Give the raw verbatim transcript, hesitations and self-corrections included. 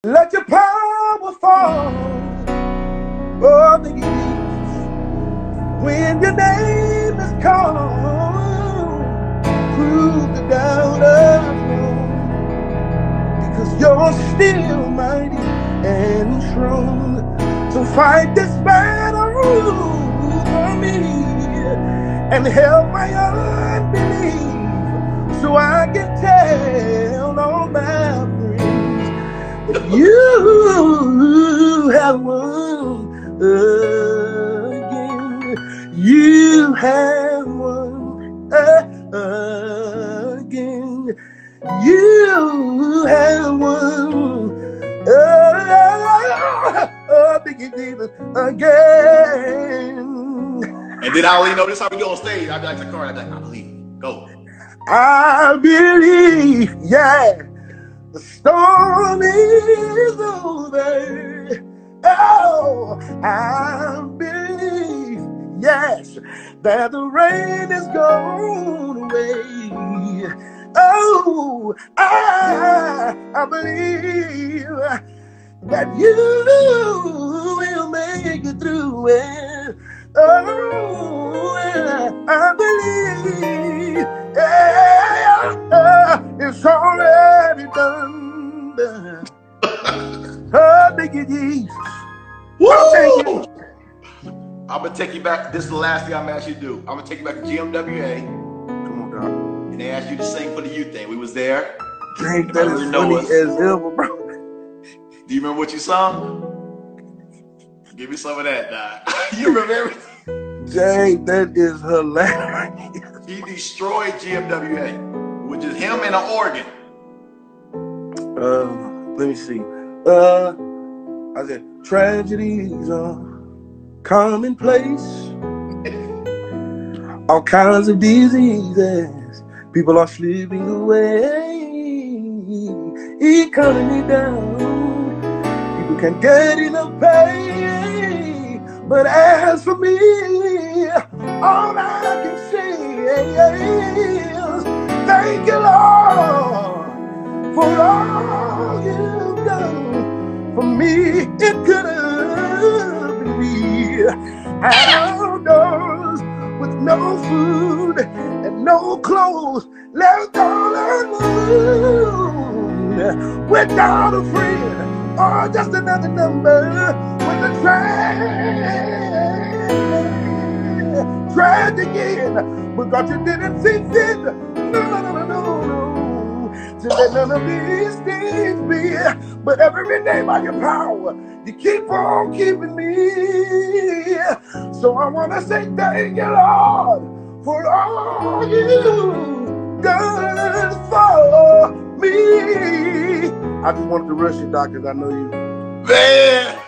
Let your power fall on the east. When your name is called, prove the doubters wrong, because you're still mighty and strong to fight this battle for me and help my unbelief, so I can tell all my friends that you have won again. You have won again. You have won again. And then I only know this how we go on stage. I'd be like, Zacardi, I'd be like, I believe. Go. I believe, yeah, the storm is over. Oh, I believe, yes, that the rain is gone away. Oh, I, I believe that you will make it through it. Oh, I believe, yeah, it's already done. Oh, thank you, Jesus. Woo! I'm gonna take you back. This is the last thing I'm gonna ask you to do. I'm gonna take you back to G M W A. Come on, dog. And they asked you to sing for the youth thing. We was there. Dang, that is funny as ever, bro. Do you remember what you sung? Give me some of that, dog. You remember everything? Dang, that is hilarious. He destroyed G M W A with just him and an organ. Uh, let me see. Uh, I said, tragedies are commonplace. All kinds of diseases. People are slipping away. Economy down. People can't get enough pay. But as for me, all I can say is thank you, Lord, for all you've done for me. It could have been me outdoors with no food and no clothes, left all alone, without a friend or just another number with a train. Tried again, but God, you didn't see fit. No, no, no, no, no, no. To let none of these things be. But every day by your power, you keep on keeping me. So I want to say thank you, Lord, for all you've done for me. I just wanted to rush you, Doc, because I know you. Man.